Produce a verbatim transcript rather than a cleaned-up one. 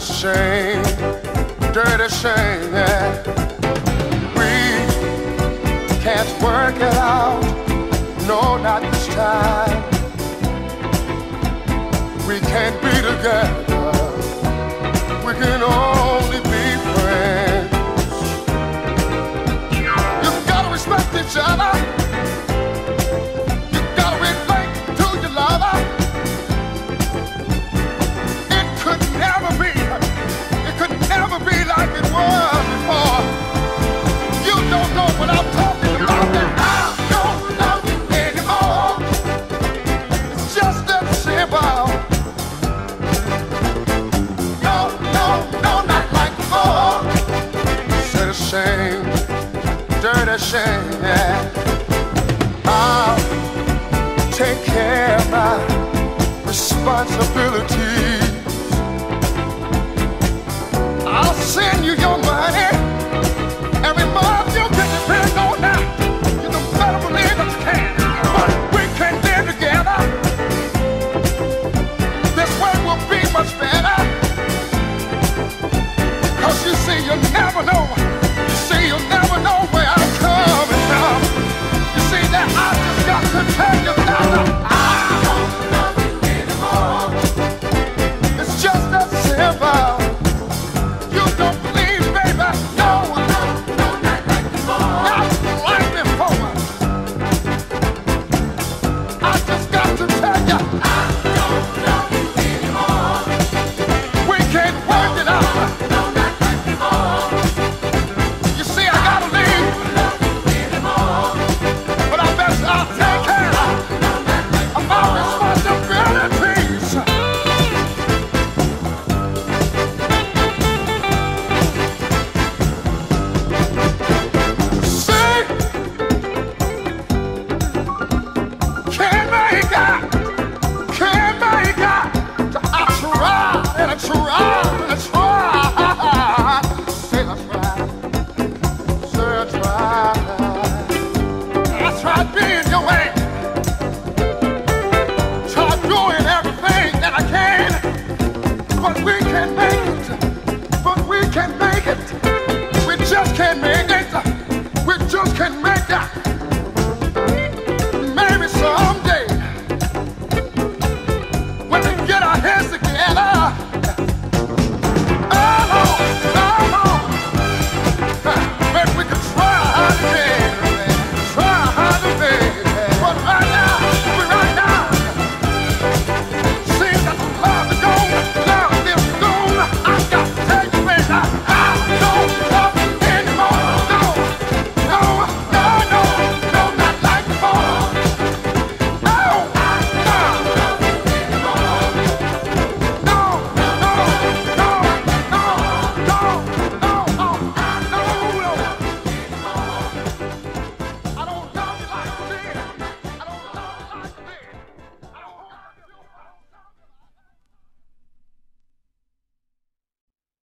shame, dirty shame, yeah. We can't work it out, no, not this time. We can't be together, we can only be friends. You've got to respect each other, you've got to relate to your lover. It could never be, it could never be like it was before. You don't know what I'm talking about, and I don't love you anymore. It's just that simple. No, no, no, not like before. Said a shame, dirty shame, yeah. I'll take care of my responsibilities. I'll send you your money every month. You can depend on that. You can better believe that you can. But we can live together. This way will be much better. Cause you see, you never know. You see, you never know where I'm coming from. You see that I just got to tell you that I don't love you anymore. It's just that simple. You don't believe, baby? No, no, no, not like before. Not like before. I just got to tell you, I don't love you anymore. We can't work it out. No, not like before. You see, I gotta leave. Love you anymore. But I bet I'll take care of my responsibilities. See, can't make it, can't make it. I try and I try and I try. Say I try, say I try. I tried being your way, tried doing everything that I can, but we can't make it, but we can't make it. We just can't make it, we just can't make it. Maybe someday, when we get our heads together,